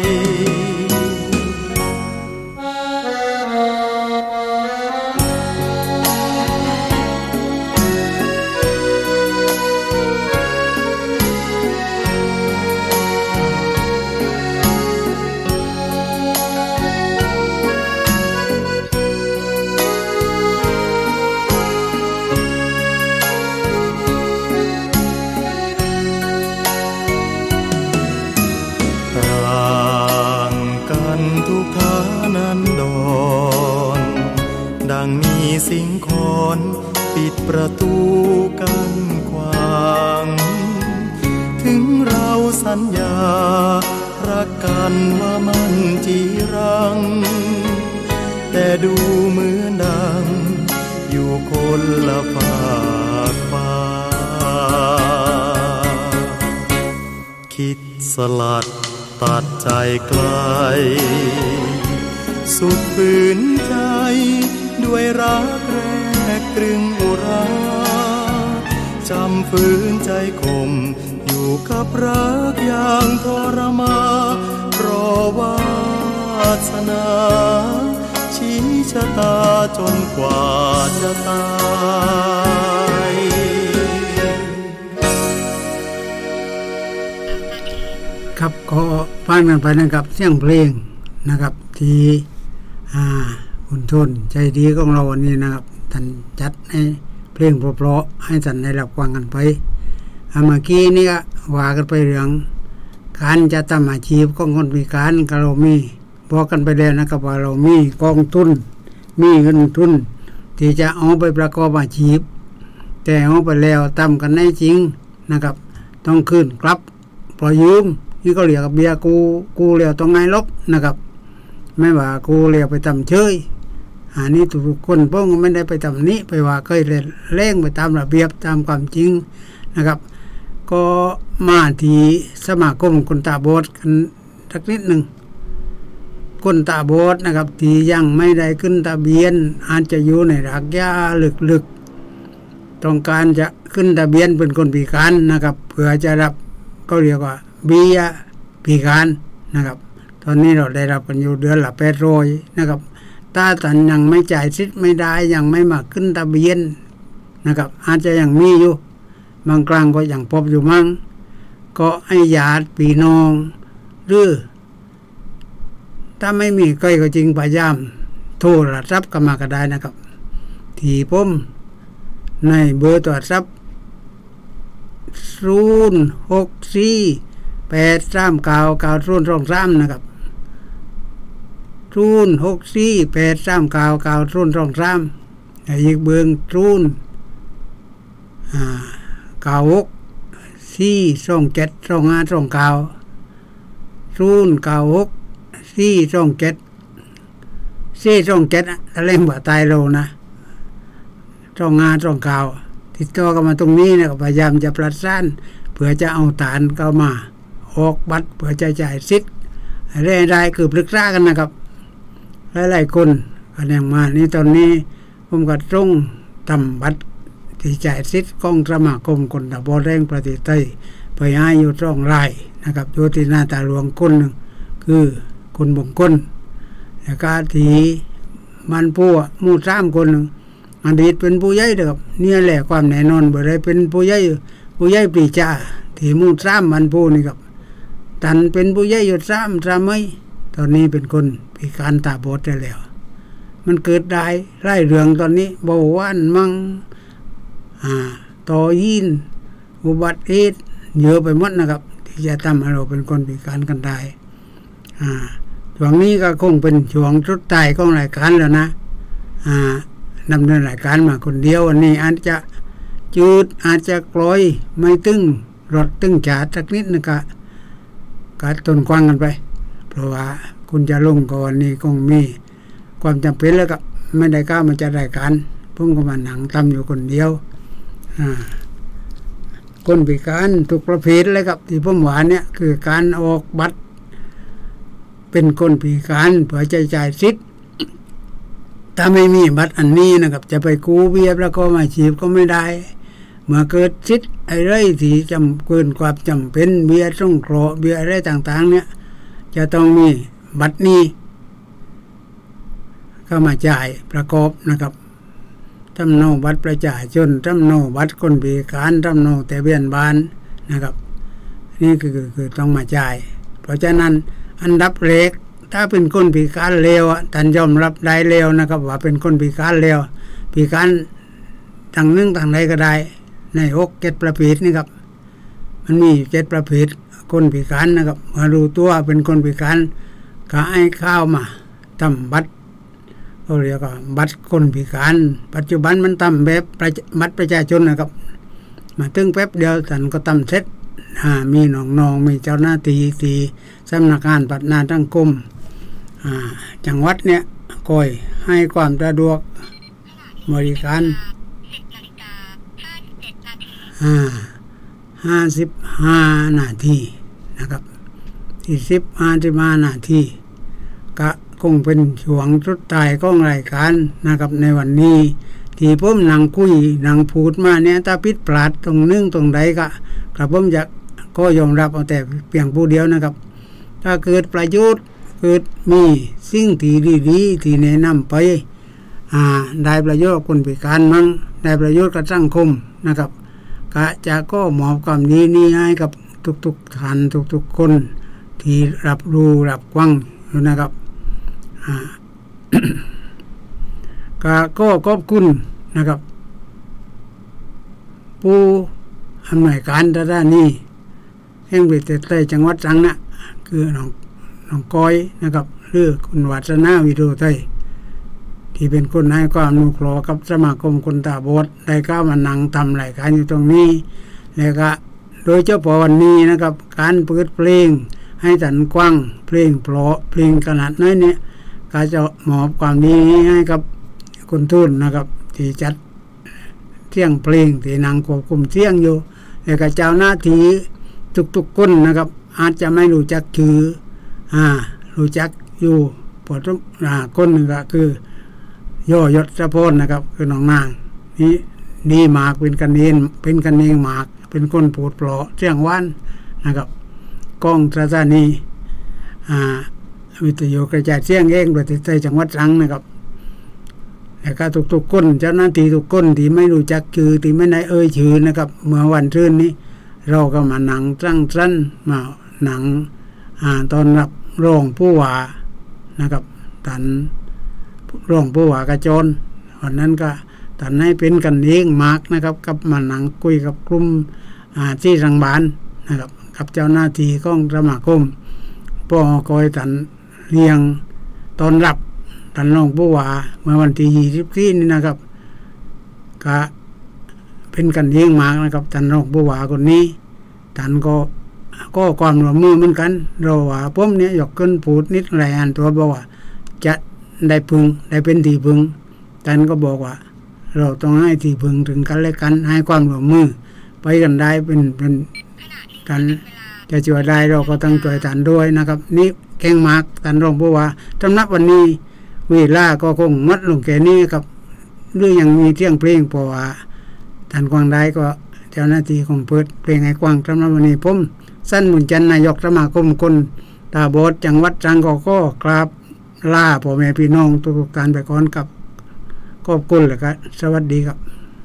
S5: ดังมีสิงคอนปิดประตูกันขวางถึงเราสัญญารักกันว่ามันจีรังแต่ดูเหมือนดังอยู่คนละฝากฟ้าคิดสลัดตัดใจไกลสุดฝืนใจด้วยรักแรกตรึงอุราจำฝืนใจคมอยู่กับรักอย่างทรมารอวาสนาชี้ชะตาจนกว่าจะตาย
S3: ครับก็ฟังกันไปนะครับเสียงเพลงนะครับที่อ่าคุณชนใจดีของเราวันนี้นะครับท่านจัดให้เพลงเพราะๆให้ท่านได้รับฟังกันไปเมื่อกี้นี่ก็ว่ากันไปเรื่องการจะทำอาชีพของคนพิการก็เรามีบอกกันไปแล้วนะครับว่าเรามีกองทุนมีเงินทุนที่จะเอาไปประกอบอาชีพแต่เอาไปแล้วทำกันได้จริงนะครับต้องคืนกลับปล่อยยืมนี่ก็เรียกเบียกูกูแล้วต้องไงลบนะครับไม่ว่ากูเรียกไปทำเฉยอันนี้ทุกคนพวกไม่ได้ไปทำนี้ไปว่าเคยเล่นเล่งไปตามระเบียบตามความจริงนะครับก็มาที่สมาคมคนตาบอดกันสักนิดหนึ่งคนตาบอดนะครับที่ยังไม่ได้ขึ้นทะเบียนอาจจะอยู่ในรากหญ้าลึกๆต้องการจะขึ้นทะเบียนเป็นคนพิการนะครับเพื่อจะรับก็เรียกว่าเบี้ยพิการนะครับตอนนี้เราได้รับกันอยู่เดือนละแปดร้อยนะครับถ้าท่านยังไม่จ่ายสิทธิ์ไม่ได้ยังไม่มาขึ้นทะเบียนนะครับอาจจะยังมีอยู่บางครั้งก็ยังพบอยู่มั่งก็ให้ญาติพี่น้องหรือถ้าไม่มีใครก็จริงพยายามโทรศัพท์กันมาก็ได้นะครับที่ผมในเบอร์โทรศัพท์ศูนย์หกสี่แปดสามเก้าเก้าศูนย์สองสามนะครับศูนย์หกสี่แปดสามเก้าเก้าศูนย์สองสามอีกเบอร์ศูนย์เก้าหกสี่สองเจ็ดสองห้าสองเก้าศูนย์เก้าหกสี่สองเจ็ดสี่สองเจ็ดถ้าเล่นบ่ตายเรานะจ้องงานจ้องข่าวติดต่อกันมาตรงนี้นะพยายามจะประสานเพื่อจะเอาฐานเข้ามาออกบัตรเพื่อจะจ่ายสิทธิ์อะไรได้คือปรึกษากันนะครับหลายๆคนกันอย่างมานี่ตอนนี้ผมก็ต้องทำบัตรที่จ่ายสิทธิ์ของสมาคมคนตาบอดแห่งประเทศไทยไปให้อยู่สองรายนะครับอยู่ที่หน้าตาหลวงคนหนึ่งคือคนบงคนแล้วก็ที่มันผู้มูดสามคนหนึ่งอดีตเป็นผู้ใหญ่เด้อครับเนี่ยแหละความแน่นอนบ่ได้เป็นผู้ใหญ่ผู้ใหญ่ปรีชาที่มูดสามมันผู้นี่ครับตันเป็นผู้ใหญ่อยู่สามสามไม่ตอนนี้เป็นคนพิการตาบอดได้แล้วมันเกิดได้ไล่เรื่องตอนนี้เบาหวานมั่งอ่าต่อยีนอุบัติเหตุเยอะไปหมดนะครับที่จะทำให้เราเป็นคนพิการกันได้อ่าช่วงนี้ก็คงเป็นช่วงสุดท้ายของรายการแล้วนะอ่าดำเนินรายการมาคนเดียววันนี้อาจจะจืดอาจจะกลอยไม่ตึงรถตึงจ๋าสักนิดนึงก็ก็ต้นกว้างกันไปเพราะว่าคุณจะลงก่อนนี้คงมีความจำเป็นแล้วก็ไม่ได้กล้ามาจัดรายการผมก็มาหนังทำอยู่คนเดียวอ่าคนพิการทุกประเภทเลยครับที่ผมว่าเนี่ยคือการออกบัตรเป็นคนพิการเพื่อจะจ่ายสิทธิ์ถ้าไม่มีบัตรอันนี้นะครับจะไปกู้เบี้ยแล้วก็มาฉีดก็ไม่ได้เมื่อเกิดสิทธิ์อะไรที่จำเกินความจำเป็นเบี้ยสงเคราะห์เบี้ยอะไรต่างๆเนี่ยจะต้องมีบัตรนี้ก็มาจ่ายประกอบนะครับจำเนาบัตรประชาชนจำเนาบัตรคนพิการจำเนาแต่เบี้ยบ้านนะครับนี่คือคือต้องมาจ่ายเพราะฉะนั้นอันดับแรกถ้าเป็นคนพิการเลวท่านยอมรับได้เลวนะครับว่าเป็นคนพิการเลวพิการทางนึงทางใดก็ได้ในหกเจ็ดประเภทนี่ครับมันมีเจ็ดประเภทคนพิการนะครับมารู้ตัวเป็นคนพิการก็ให้ข้าวมาทำบัตรเขาเรียกว่าบัตรคนพิการปัจจุบันมันทำแบบบัตรประชาชนนะครับมาถึงแป๊บเดียวท่านก็ทำเสร็จมีน้องๆมีเจ้าหน้าที่ที่สำนักงานพัฒนาสังคมจังหวัดเนี่ยคอยให้ความสะดวกบริการห้าสิบห้านาทีนะครับที่สิบห้าสิบห้านาทีก็คงเป็นช่วงสุดท้ายของรายการนะครับในวันนี้ที่ผมนั่งคุยนั่งพูดมาเนี่ยถ้าผิดพลาดตรงนึงตรงใดก็กระผมจะก็ยอมรับเอาแต่เพียงผู้เดียวนะครับถ้าเกิดประโยชน์เกิดมีสิ่งที่ดีๆที่แนะนำไปอ่าได้ประโยชน์คนพิการมั่งได้ประโยชน์กับสังคมนะครับก็จะก็มอบความดีนี้ให้กับทุกๆท่านทุกๆคนที่รับรู้รับฟังอยู่นะครับอ่า ก็ก็ขอบคุณนะครับผู้อำนวยการด้านนี้แห่งประเทศไทยจังหวัดตรังนะคือน้องน้องก้อยนะครับหรือคุณวัฒนาวิโรไทยที่เป็นคนให้ความอนุเคราะห์กับสมาคมคนตาบอดได้เข้ามานั่งทำรายการอยู่ตรงนี้แล้วก็โดยเฉพาะวันนี้นะครับการเปิดเพลงให้สันกว้างเพลงเพราะเพลงขนาดน้อยเนี่ยก็จะมอบความดีให้กับคุณทุนนะครับที่จัดเที่ยงเพลงที่นางควบคุมเที่ยงอยู่แล้วก็เจ้าหน้าที่ทุกๆคนนะครับอาจจะไม่รู้จักชื่ออ่ารู้จักอยู่พอทุกอ่าคนหนึ่งก็คือย่อยศพลนะครับคือน้องนางนี่ดีมากเป็นกันเองเป็นกันเองมากเป็นคนพูดเพราะเสียงหวานนะครับกล้องสถานีอ่าวิทยุกระจายเสียงเองประเทศไทยจังหวัดตรังนะครับแล้วก็ทุกๆคนเจ้าหน้าที่ทุกคนที่ไม่รู้จักชื่อที่ไม่ได้เอ่ยชื่อนะครับเมื่อวันชื่นนี้เราก็มาหนังตั้งสั้นมาหนังอ่าตอนรับรองผู้ว่านะครับท่านรองผู้ว่ากระโจนวันนั้นก็ท่านให้เป็นกันเองมากนะครับกับมาหนังคุยกับกลุ่มอ่าที่รังบานนะครับกับเจ้าหน้าที่ของสมาคมพ่อคอยท่านเลี้ยงตอนรับท่านรองผู้ว่าเมื่อวันที่ยี่สิบสี่นี่นะครับก็เป็นกันเองมากนะครับท่านรองผู้ว่าคนนี้ท่านก็ก็ความร่วมมือเหมือนกันเราว่าผมเนี่ยยกขึ้นพูดนิดหลายอันตัวบอกว่าจะได้พึงได้เป็นที่พึงท่านก็บอกว่าเราต้องให้ที่พึงถึงกันและกันให้ความร่วมมือไปกันได้เป็นเป็นกันจะช่วยได้เราก็ต้องช่วยท่านด้วยนะครับนี่แข่งมากท่านรองผู้ว่าสำนักวันนี้เวลาก็คงมัดลงแค่นี้ครับหรือยังมีเที่ยงเพลงเพราะว่าท่านกวางได้ก็เจ้าหน้าที่ของเปิดเพลงให้กว้างสำหรับวันนี้ผมสั้นหมุนจันนายกสมาคมคนตาบอดจังหวัดตรังก็ก็กราบลาพ่อแม่พี่น้องทุกๆท่านไปก่อนกับขอบคุณแล้วก็สวัสดีครับ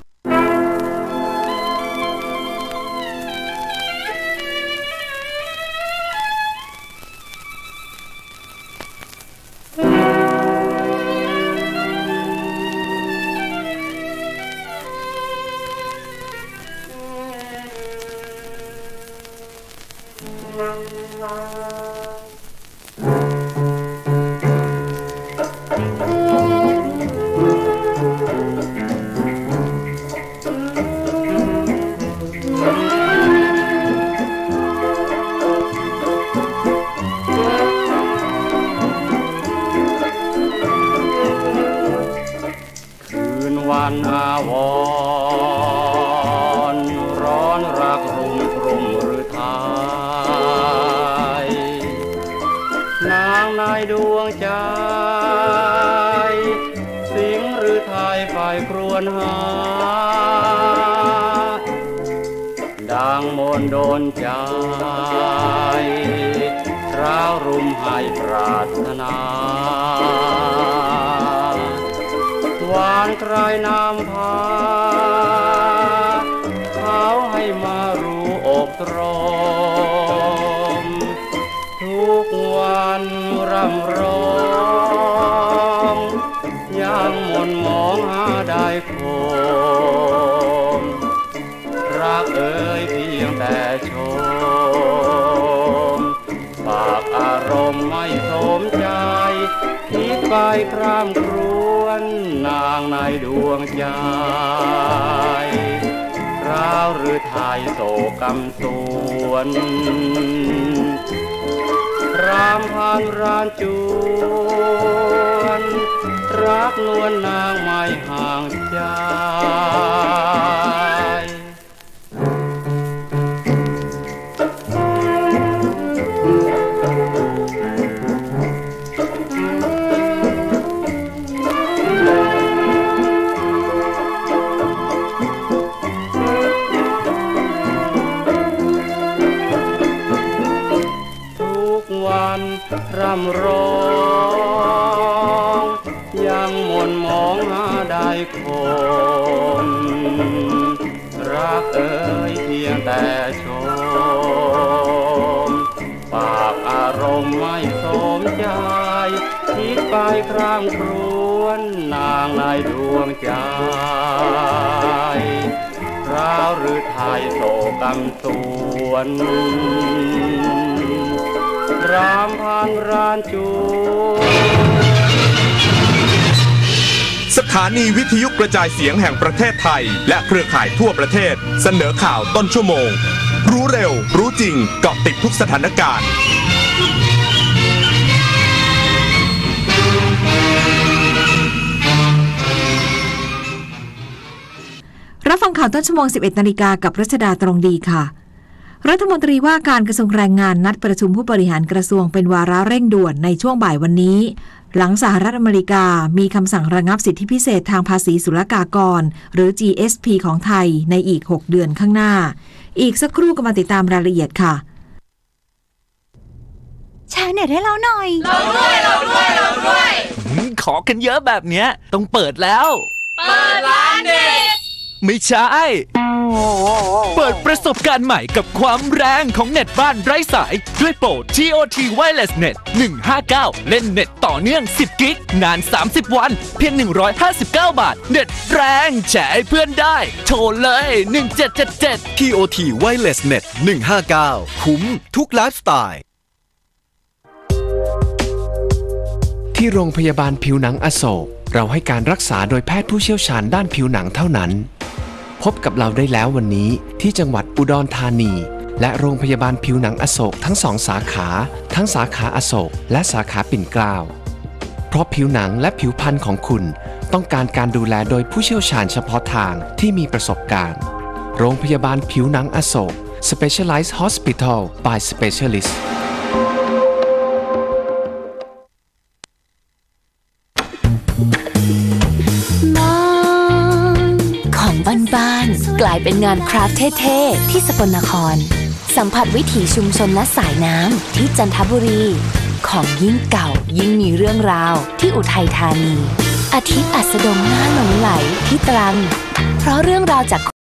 S6: วันอาวรณ์ร้อนรักรุมกลุ่มหรือไทยนางนายดวงใจสิงหรือไทยไฟครวญหาดังมนโดนใจร้าวรุมให้ปรารถนาหวานใครนำพาเขาให้มารู้อกตรมทุกวันรำร้องยังมนมองหาได้คมรักเอ่ยเพียงแต่ชมปากอารมณ์ไม่สมใจคิดไปครามครวนนางในดวงใจร้าวหรือไทยโศกำสวนรามพันรานจวนรักนวลนางไม่ห่างใจร่ำร้องยังมนมองหาได้คนรักเอ่ยเพียงแต่ชมปากอารมณ์ไม่สมใจคิดไปครามครวญนางในดวงใจร้าวหรือไทยโศกำสวนรามพันรานจู
S7: สถานีวิทยุกระจายเสียงแห่งประเทศไทยและเครือข่ายทั่วประเทศเสนอข่าวต้นชั่วโมงรู้เร็วรู้จริงเกาะติดทุกสถานการณ์
S8: รับฟังข่าวต้นชั่วโมง สิบเอ็ดนาฬิกากับรัชดาตรงดีค่ะรัฐมนตรีว่าการกระทรวงแรงงานนัดประชุมผู้บริหารกระทรวงเป็นวาระเร่งด่วนในช่วงบ่ายวันนี้หลังสหรัฐอเมริกามีคำสั่งระงับสิทธิพิเศษทางภาษีศุลกากรหรือ จี เอส พี ของไทยในอีกหกเดือนข้างหน้าอีกสักครู่ก็มาติดตามรายละเอียดค่ะ
S9: แชร์เน็ตให้เราหน่อย
S10: เราด้วยเราด้วยเราด้วย
S11: ขอกันเยอะแบบเนี้ยต้องเปิดแล้ว
S10: เปิดร้านเด็ด
S11: ไม่ใช่เปิดประสบการณ์ใหม่กับความแรงของเน็ตบ้านไร้สายด้วยโปร ที โอ ที Wireless Net หนึ่งห้าเก้าเล่นเน็ตต่อเนื่องสิบกิกนานสามสิบวันเพียงหนึ่งร้อยห้าสิบเก้าบาทเน็ตแรงแชร์ให้เพื่อนได้โทรเลยหนึ่งเจ็ดเจ็ดเจ็ด
S12: ที โอ ที Wireless Net หนึ่งห้าเก้าคุ้มทุกไลฟ์สไตล์
S13: ที่โรงพยาบาลผิวหนังอโศกเราให้การรักษาโดยแพทย์ผู้เชี่ยวชาญด้านผิวหนังเท่านั้นพบกับเราได้แล้ววันนี้ที่จังหวัดอุดรธานีและโรงพยาบาลผิวหนังอโศกทั้งสองสาขาทั้งสาขาอโศกและสาขาปิ่นเกล้าเพราะผิวหนังและผิวพรรณของคุณต้องการการดูแลโดยผู้เชี่ยวชาญเฉพาะทางที่มีประสบการณ์โรงพยาบาลผิวหนังอโศก Specialized Hospital by Specialist
S14: บ้านๆกลายเป็นงานคราฟต์เท่ๆที่สกลนครสัมผัสวิถีชุมชนและสายน้ำที่จันทบุรีของยิ่งเก่ายิ่งมีเรื่องราวที่อุทัยธานีอาทิตย์อัสดงน่าหลงไหลที่ตรังเพราะเรื่องราวจาก